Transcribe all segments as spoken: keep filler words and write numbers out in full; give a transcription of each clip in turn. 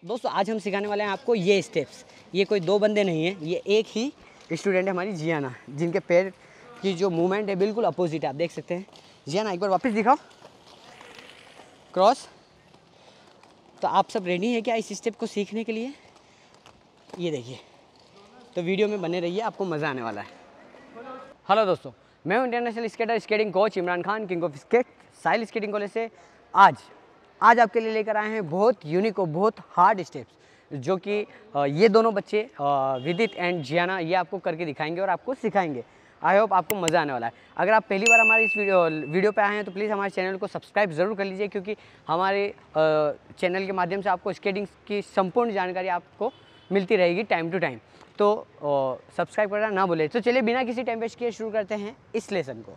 दोस्तों आज हम सिखाने वाले हैं आपको ये स्टेप्स। ये कोई दो बंदे नहीं हैं, ये एक ही स्टूडेंट है हमारी जियाना, जिनके पैर की जो मूवमेंट है बिल्कुल अपोजिट है। आप देख सकते हैं। जियाना एक बार वापस दिखाओ, क्रॉस। तो आप सब रेडी हैं क्या इस स्टेप को सीखने के लिए? ये देखिए, तो वीडियो में बने रहिए, आपको मज़ा आने वाला है। हेलो दोस्तों, मैं हूँ international skater skating coach Imran Khan, king of skate, Sahil skating college से। आज आज आपके लिए लेकर आए हैं बहुत यूनिक और बहुत हार्ड स्टेप्स, जो कि ये दोनों बच्चे विदित एंड जियाना ये आपको करके दिखाएंगे और आपको सिखाएंगे। आई होप आपको मज़ा आने वाला है। अगर आप पहली बार हमारे इस वीडियो वीडियो पे आए हैं तो प्लीज़ हमारे चैनल को सब्सक्राइब ज़रूर कर लीजिए, क्योंकि हमारे चैनल के माध्यम से आपको स्केटिंग की संपूर्ण जानकारी आपको मिलती रहेगी टाइम टू टाइम। तो सब्सक्राइब करना ना भूलें। तो चलिए बिना किसी टाइम वेस्ट किए शुरू करते हैं इस लेसन को।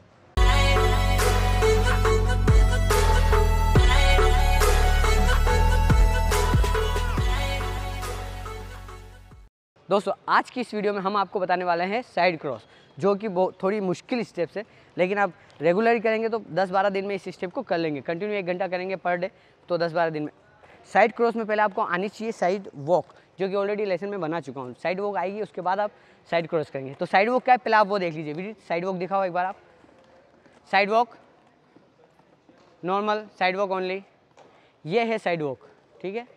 दोस्तों आज की इस वीडियो में हम आपको बताने वाले हैं साइड क्रॉस, जो कि बहुत थोड़ी मुश्किल स्टेप्स है, लेकिन आप रेगुलर करेंगे तो दस बारह दिन में इस स्टेप को कर लेंगे। कंटिन्यू एक घंटा करेंगे पर डे, तो दस बारह दिन में। साइड क्रॉस में पहले आपको आनी चाहिए साइड वॉक, जो कि ऑलरेडी लेसन में बना चुका हूँ। साइड वॉक आएगी, उसके बाद आप साइड क्रॉस करेंगे। तो साइड वॉक क्या है, पहले आप वो देख लीजिए। वीडियो साइड वॉक दिखाओ एक बार आप। Side walk normal, side walk only, ये है साइड वॉक, ठीक है।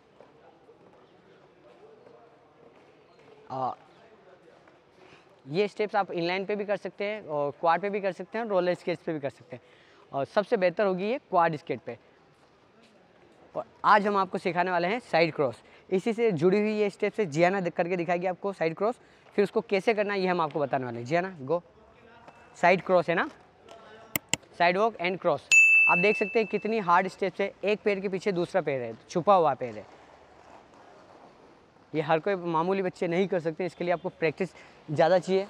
आ, ये स्टेप्स आप इनलाइन पे भी कर सकते हैं और क्वाड पे भी कर सकते हैं, रोलर स्केट्स पे भी कर सकते हैं, और सबसे बेहतर होगी ये क्वाड स्केट पे। और आज हम आपको सिखाने वाले हैं साइड क्रॉस। इसी से जुड़ी हुई ये स्टेप्स है। जियाना करके दिखाएगी आपको साइड क्रॉस, फिर उसको कैसे करना है ये हम आपको बताने वाले हैं। जियाना गो। साइड क्रॉस है ना, साइड वॉक एंड क्रॉस। आप देख सकते हैं कितनी हार्ड स्टेप्स है। एक पैर के पीछे दूसरा पैर है, छुपा हुआ पैर है। ये हर कोई मामूली बच्चे नहीं कर सकते, इसके लिए आपको प्रैक्टिस ज़्यादा चाहिए।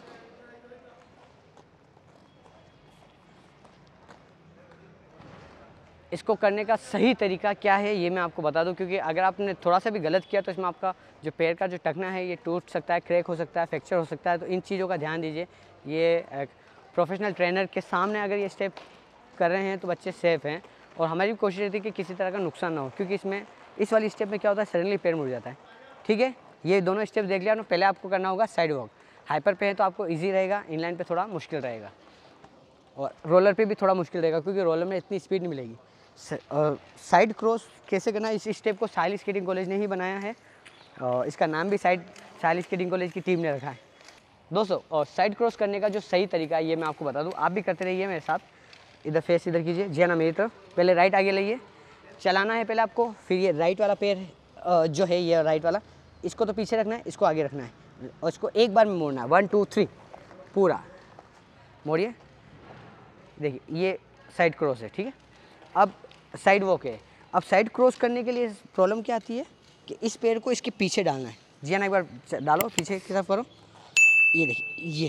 इसको करने का सही तरीका क्या है ये मैं आपको बता दूं, क्योंकि अगर आपने थोड़ा सा भी गलत किया तो इसमें आपका जो पैर का जो टखना है ये टूट सकता है, क्रैक हो सकता है, फ्रैक्चर हो सकता है। तो इन चीज़ों का ध्यान दीजिए। ये एक प्रोफेशनल ट्रेनर के सामने अगर ये स्टेप कर रहे हैं तो बच्चे सेफ़ हैं, और हमारी भी कोशिश रहती है कि किसी तरह का नुकसान ना हो, क्योंकि इसमें इस वाली स्टेप में क्या होता है, सडनली पैर मुड़ जाता है, ठीक है। ये दोनों स्टेप देख लिया ना। पहले आपको करना होगा साइड वॉक। हाइपर पे है तो आपको इजी रहेगा, इनलाइन पे थोड़ा मुश्किल रहेगा, और रोलर पे भी थोड़ा मुश्किल रहेगा, क्योंकि रोलर में इतनी स्पीड नहीं मिलेगी। साइड क्रॉस कैसे करना है, इस स्टेप को साहिल स्केटिंग कॉलेज ने ही बनाया है, और इसका नाम भी साइड साहिल स्केटिंग कॉलेज की टीम ने रखा है। दोस्तों और साइड क्रॉस करने का जो सही तरीका है ये मैं आपको बता दूँ, आप भी करते रहिए मेरे साथ। इधर फेस इधर कीजिए, जी ना मेरी तरफ। पहले राइट आगे लाइए, चलाना है पहले आपको। फिर ये राइट वाला पैर जो है, ये राइट वाला, इसको तो पीछे रखना है, इसको आगे रखना है, और इसको एक बार में मोड़ना है। वन टू थ्री पूरा मोड़िए। देखिए ये साइड क्रॉस है, ठीक है। अब साइड वॉक है। अब साइड क्रॉस करने के लिए प्रॉब्लम क्या आती है कि इस पैर को इसके पीछे डालना है। जी ना एक बार डालो, पीछे की तरफ करो। ये देखिए, ये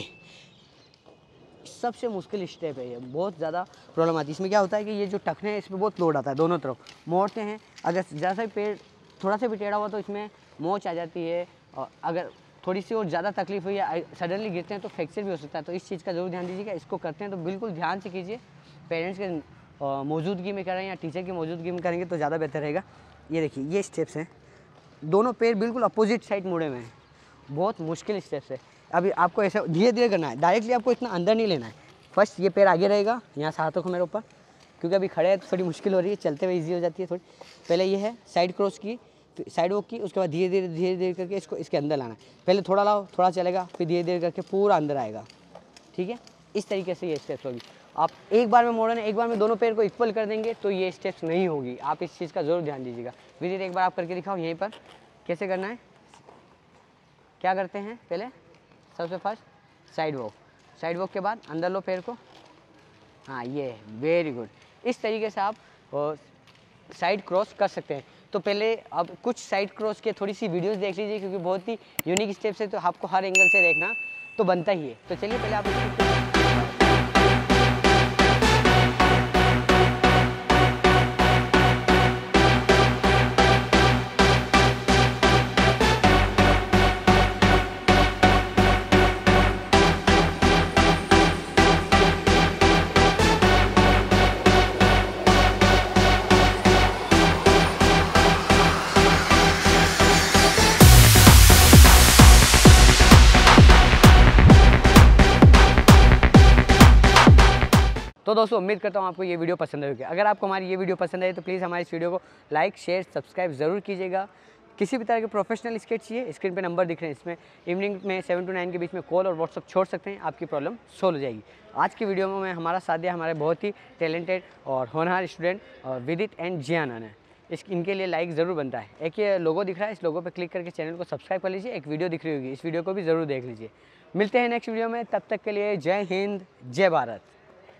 सबसे मुश्किल स्टेप है। ये बहुत ज़्यादा प्रॉब्लम आती है। इसमें क्या होता है कि ये जो टखने हैं इसमें बहुत लोड आता है, दोनों तरफ मोड़ते हैं। अगर ज़्यादा सा पैर थोड़ा सा भी टेढ़ा हुआ तो इसमें मोच आ जाती है, और अगर थोड़ी सी और ज़्यादा तकलीफ हुई या सडनली गिरते हैं तो फ्रैक्चर भी हो सकता है। तो इस चीज़ का जरूर ध्यान दीजिएगा। इसको करते हैं तो बिल्कुल ध्यान से कीजिए। पेरेंट्स के मौजूदगी में करें या टीचर की मौजूदगी में करेंगे तो ज़्यादा बेहतर रहेगा। ये देखिए ये स्टेप्स हैं, दोनों पैर बिल्कुल अपोजिट साइड मुड़े हुए हैं। बहुत मुश्किल स्टेप्स है। अभी आपको ऐसे धीरे धीरे करना है, डायरेक्टली आपको इतना अंदर नहीं लेना है। फर्स्ट ये पैर आगे रहेगा, यहाँ से हाथों को मेरे ऊपर, क्योंकि अभी खड़े हैं तो थोड़ी मुश्किल हो रही है, चलते हुए ईजी हो जाती है थोड़ी। पहले ये है साइड क्रॉस की, साइड वॉक की, उसके बाद धीरे धीरे धीरे धीरे करके इसको इसके अंदर लाना है। पहले थोड़ा लाओ, थोड़ा चलेगा, फिर धीरे धीरे करके पूरा अंदर आएगा, ठीक है। इस तरीके से ये स्टेप्स होगी। आप एक बार में मोड़ना, एक बार में दोनों पैर को इक्वल कर देंगे तो ये स्टेप्स नहीं होगी। आप इस चीज़ का जरूर ध्यान दीजिएगा। विदित एक बार आप करके दिखाओ यहीं पर कैसे करना है। क्या करते हैं पहले, सबसे first side walk, side walk के बाद अंदर लो पैर को। हाँ ये वेरी गुड। इस तरीके से आप साइड क्रॉस कर सकते हैं। तो पहले अब कुछ साइड क्रॉस के थोड़ी सी वीडियोस देख लीजिए, क्योंकि बहुत ही यूनिक स्टेप्स है, तो आपको हर एंगल से देखना तो बनता ही है। तो चलिए पहले आप तो दोस्तों उम्मीद करता हूँ आपको ये वीडियो पसंद आएगी। अगर आपको हमारी ये वीडियो पसंद आई तो प्लीज़ हमारे इस वीडियो को लाइक शेयर सब्सक्राइब ज़रूर कीजिएगा। किसी भी तरह के प्रोफेशनल स्केच चाहिए, स्क्रीन पे नंबर दिख रहे हैं, इसमें इवनिंग में सेवन टू नाइन के बीच में कॉल और व्हाट्सअप छोड़ सकते हैं, आपकी प्रॉब्लम सोल्व हो जाएगी। आज की वीडियो में हमारा साथ दिया हमारे बहुत ही टैलेंटेड और होनहार स्टूडेंट विदित एंड जियाना ने। इस इनके लिए लाइक ज़रूर बनता है। एक ये लोगो दिख रहा है, इस लोगो पे क्लिक करके चैनल को सब्सक्राइब कर लीजिए। एक वीडियो दिख रही होगी, इस वीडियो को भी ज़रूर देख लीजिए। मिलते हैं नेक्स्ट वीडियो में, तब तक के लिए जय हिंद जय भारत।